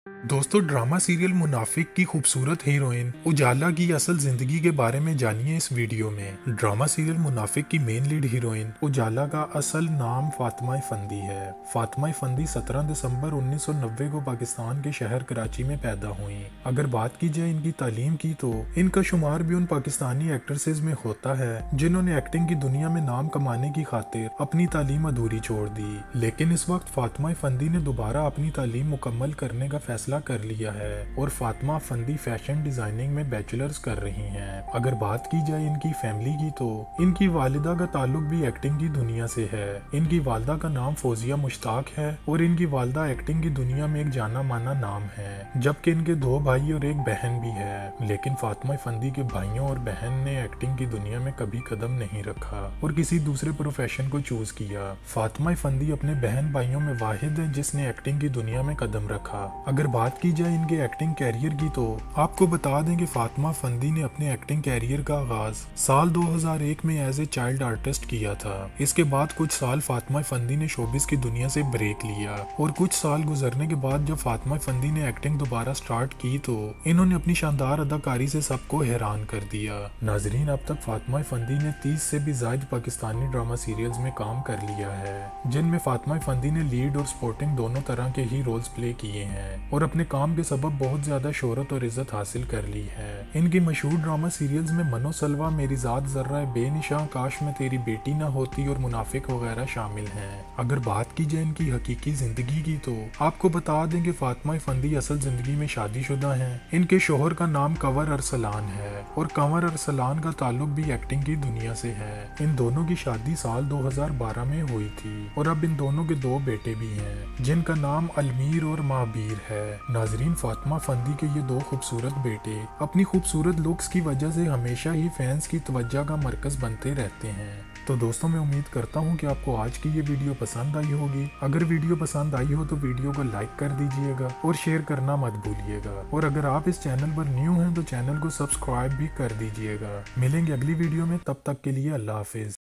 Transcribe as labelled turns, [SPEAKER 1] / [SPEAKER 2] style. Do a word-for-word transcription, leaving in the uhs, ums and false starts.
[SPEAKER 1] दोस्तों, drama serial मुनाफिक की खूबसूरत हीरोइन उजाला की असल जिंदगी के बारे में जानिए इस वीडियो में। ड्रामा सीरियल मुनाफिक की मेन लीड हीरोइन उजाला का असल नाम फातिमा फंदी है। फातिमा फंदी सत्रह दिसंबर उन्नीस सौ नब्बे को पाकिस्तान के शहर कराची में पैदा हुई। अगर बात की जाए इनकी तालीम की तो इनका शुमार भी उन पाकिस्तानी एक्ट्रेसेस में होता है जिन्होंने एक्टिंग की दुनिया में नाम कमाने की खातिर अपनी तालीम अधूरी छोड़ दी। लेकिन इस वक्त फातिमा फंदी ने दोबारा अपनी तालीम मुकम्मल करने का फैसला कर लिया है और फातिमा फंदी फैशन डिजाइनिंग में बैचलर्स कर रही हैं। अगर बात की जाए इनकी फैमिली की तो इनकी वालिदा का ताल्लुक भी एक्टिंग की दुनिया से है। इनकी वालिदा का नाम फौजिया मुश्ताक है और इनकी वालिदा एक्टिंग की दुनिया में एक जाना माना नाम है, जबकि इनके दो भाई और एक बहन भी है। लेकिन फातिमा फंदी के भाइयों और बहन ने एक्टिंग की दुनिया में कभी कदम नहीं रखा और किसी दूसरे प्रोफेशन को चूज किया। फातिमा फंदी अपने बहन भाइयों में वाहिद है जिसने एक्टिंग की दुनिया में कदम रखा। अगर बात की जाए इनके एक्टिंग कैरियर की तो आपको बता दें कि फातिमा फंदी ने अपने एक्टिंग कैरियर का आगाज साल दो हज़ार एक में एज ए चाइल्ड आर्टिस्ट किया था। इसके बाद कुछ साल फातिमा फंदी ने शोबिस की दुनिया से ब्रेक लिया और कुछ साल गुजरने के बाद जब फातिमा फंदी ने एक्टिंग दोबारा स्टार्ट की तो इन्होंने अपनी शानदार अदाकारी से सबको हैरान कर दिया। नाजरीन, अब तक फातिमा फंदी ने तीस से भी ज्यादा पाकिस्तानी ड्रामा सीरियल्स में काम कर लिया है, जिनमें फातिमा फंदी ने लीड और सपोर्टिंग दोनों तरह के ही रोल्स प्ले किए हैं और अपने काम के सबब बहुत ज्यादा शोहरत और इज्जत हासिल कर ली है। इनकी मशहूर ड्रामा सीरियल्स में मनो सलवा, मेरी जात जर्रा, बेनिशां, काश में तेरी बेटी ना होती और मुनाफिक वगैरह शामिल हैं। अगर बात की जाए इनकी हकीकी जिंदगी की तो आपको बता दें कि फातिमा फंदी असल जिंदगी में शादीशुदा हैं। इनके शोहर का नाम कंवर अरसलान है और कंवर अरसलान का ताल्लुक भी एक्टिंग की दुनिया से है। इन दोनों की शादी साल दो हज़ार बारह में हुई थी और अब इन दोनों के दो बेटे भी हैं जिनका नाम अलमीर और महाबीर है। नाजरीन, फातिमा फंदी के ये दो खूबसूरत बेटे अपनी खूबसूरत लुक्स की वजह से हमेशा ही फैंस की तवज्जो का मरकज बनते रहते हैं। तो दोस्तों, मैं उम्मीद करता हूँ कि आपको आज की ये वीडियो पसंद आई होगी। अगर वीडियो पसंद आई हो तो वीडियो को लाइक कर दीजिएगा और शेयर करना मत भूलिएगा। और अगर आप इस चैनल पर न्यू हैं तो चैनल को सब्सक्राइब भी कर दीजिएगा। मिलेंगे अगली वीडियो में, तब तक के लिए अल्लाह हाफिज।